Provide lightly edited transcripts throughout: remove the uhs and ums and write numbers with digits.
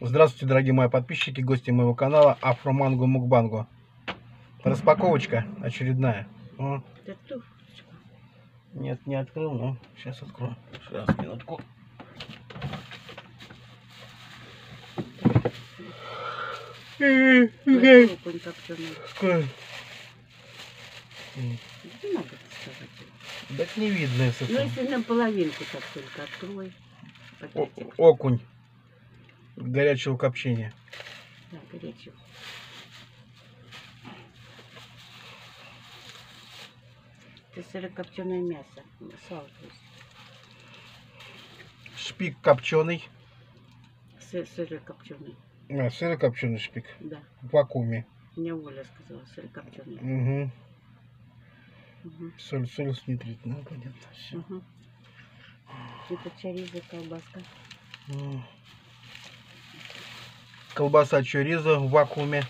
Здравствуйте, дорогие мои подписчики, гости моего канала Афроманго Мукбанго. Распаковочка очередная. О. Нет, не открыл, но сейчас открою. Сейчас, минутку. Так не видно, если. Ну, если наполовинку так только открой. Окунь горячего копчения. Да, горячего. Это сырокопченое мясо. Сало, то есть. Шпик копченый. Сырокопченый. Сырокопченый шпик. Да. В вакууме. Мне Оля сказала, сырокопченый. Угу. Угу. Соль снедрить. Ну, понятно. Все. Угу. Это чоризо, колбаска. Колбаса чоризо в вакууме.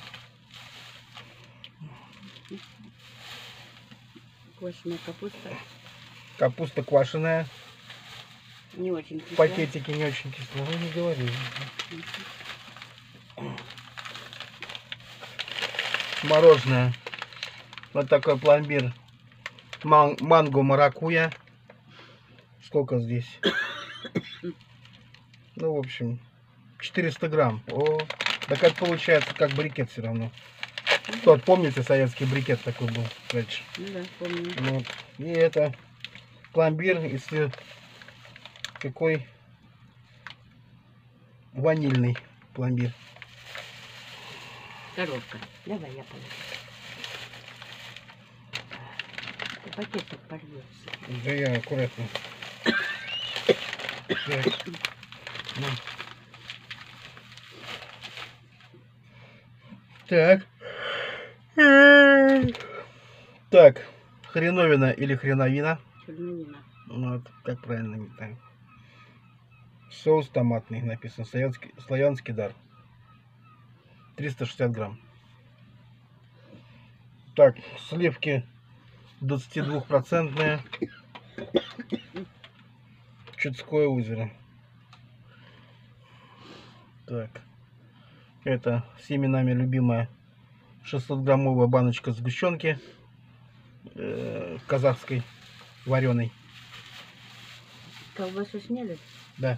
Квашеная капуста. Капуста квашеная. Не очень кислая. Пакетики не очень кислые. Вы не говорили. Мороженое. Вот такой пломбир. Манго маракуйя. Сколько здесь? Ну, в общем, 400 грамм. О, так это получается как брикет все равно. Тот, помните, советский брикет такой был раньше? Ну да, помню. Вот. И это пломбир, если какой ванильный пломбир. Коробка. Давай я положу. Пакет так порвется. Да я аккуратно. Так. Так. Хреновина или хреновина? Хреновина. Вот, как правильно, не знаю. Соус томатный написано. Славянский дар. 360 грамм. Так, сливки 22%. Чудское озеро. Так. Это всеми нами любимая 600-граммовая баночка сгущенки казахской вареной. Колбасу сняли? Да.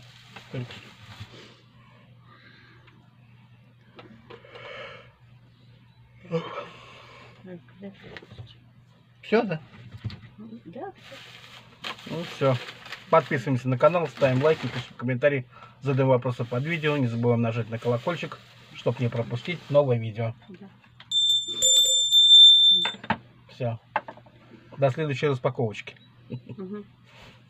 Все, да? Да. Ну все. Подписываемся на канал, ставим лайки, пишем комментарии, задаем вопросы под видео. Не забываем нажать на колокольчик, чтобы не пропустить новое видео. Да. Все. До следующей распаковочки. Угу.